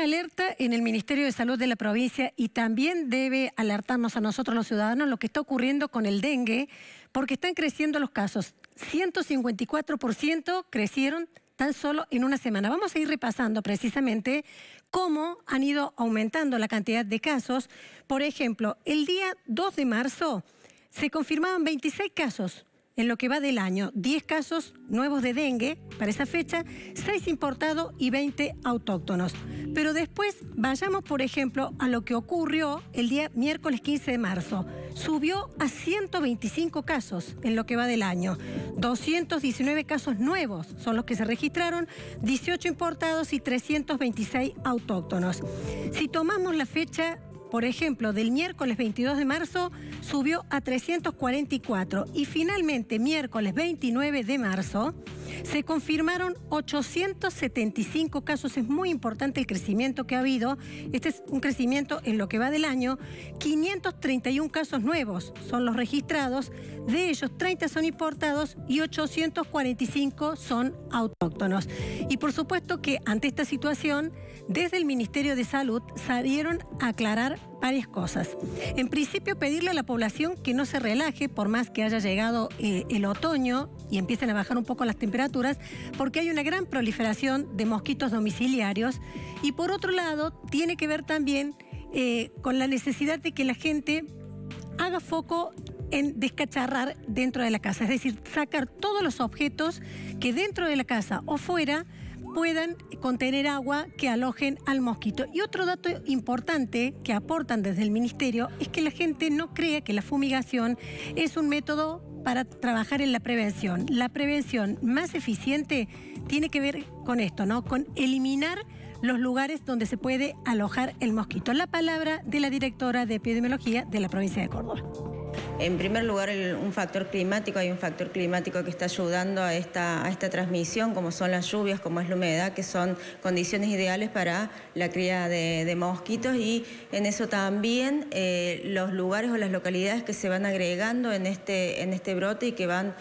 alerta en el Ministerio de Salud de la provincia y también debe alertarnos a nosotros los ciudadanos lo que está ocurriendo con el dengue, porque están creciendo los casos. 154% crecieron tan solo en una semana. Vamos a ir repasando precisamente cómo han ido aumentando la cantidad de casos. Por ejemplo, el día 2 de marzo se confirmaban 26 casos en lo que va del año, 10 casos nuevos de dengue para esa fecha, 6 importados y 20 autóctonos. Pero después vayamos, por ejemplo, a lo que ocurrió el día miércoles 15 de marzo. Subió a 125 casos en lo que va del año. 219 casos nuevos son los que se registraron, 18 importados y 326 autóctonos. Si tomamos la fecha, por ejemplo, del miércoles 22 de marzo subió a 344 y finalmente miércoles 29 de marzo se confirmaron 875 casos. Es muy importante el crecimiento que ha habido. Este es un crecimiento en lo que va del año. 531 casos nuevos son los registrados. De ellos, 30 son importados y 845 son autóctonos. Y por supuesto que ante esta situación, desde el Ministerio de Salud salieron a aclarar varias cosas. En principio, pedirle a la población que no se relaje por más que haya llegado el otoño y empiecen a bajar un poco las temperaturas, porque hay una gran proliferación de mosquitos domiciliarios. Y por otro lado, tiene que ver también con la necesidad de que la gente haga foco en descacharrar dentro de la casa, es decir, sacar todos los objetos que dentro de la casa o fuera puedan contener agua que alojen al mosquito. Y otro dato importante que aportan desde el Ministerio es que la gente no crea que la fumigación es un método para trabajar en la prevención. La prevención más eficiente tiene que ver con esto, ¿no? Con eliminar los lugares donde se puede alojar el mosquito. La palabra de la directora de epidemiología de la provincia de Córdoba. En primer lugar, un factor climático. Hay un factor climático que está ayudando a esta transmisión, como son las lluvias, como es la humedad, que son condiciones ideales para la cría de mosquitos. Y en eso también los lugares o las localidades que se van agregando en este brote y que van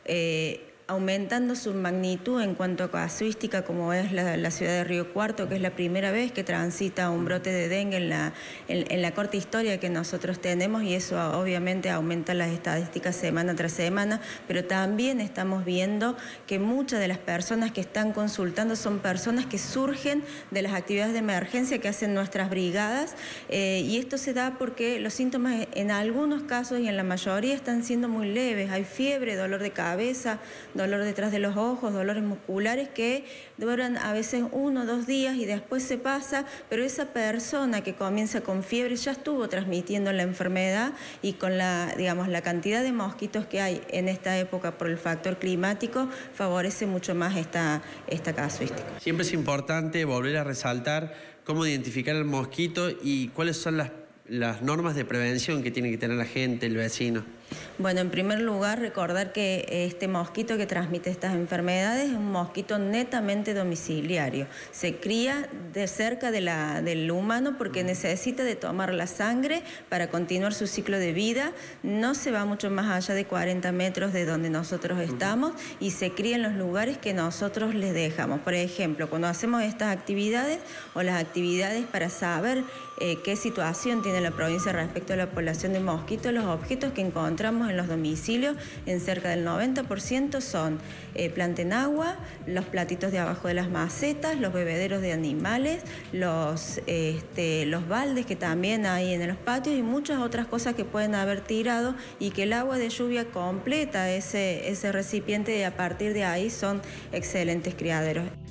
aumentando su magnitud en cuanto a casuística, como es la ciudad de Río Cuarto, que es la primera vez que transita un brote de dengue en la corta historia que nosotros tenemos, y eso obviamente aumenta las estadísticas semana tras semana, pero también estamos viendo que muchas de las personas que están consultando son personas que surgen de las actividades de emergencia que hacen nuestras brigadas, y esto se da porque los síntomas en algunos casos y en la mayoría están siendo muy leves. Hay fiebre, dolor de cabeza, dolor detrás de los ojos, dolores musculares que duran a veces 1 o 2 días y después se pasa, pero esa persona que comienza con fiebre ya estuvo transmitiendo la enfermedad, y con la cantidad de mosquitos que hay en esta época por el factor climático favorece mucho más esta casuística. Siempre es importante volver a resaltar cómo identificar al mosquito y cuáles son las normas de prevención que tiene que tener la gente, el vecino. Bueno, en primer lugar, recordar que este mosquito que transmite estas enfermedades es un mosquito netamente domiciliario. Se cría de cerca del humano porque necesita de tomar la sangre para continuar su ciclo de vida. No se va mucho más allá de 40 metros de donde nosotros estamos y se cría en los lugares que nosotros les dejamos. Por ejemplo, cuando hacemos estas actividades o las actividades para saber qué situación tiene la provincia respecto a la población de mosquitos, los objetos que encontramos en los domicilios, en cerca del 90% son planta en agua, los platitos de abajo de las macetas, los bebederos de animales, los baldes que también hay en los patios y muchas otras cosas que pueden haber tirado, y que el agua de lluvia completa ese recipiente y a partir de ahí son excelentes criaderos.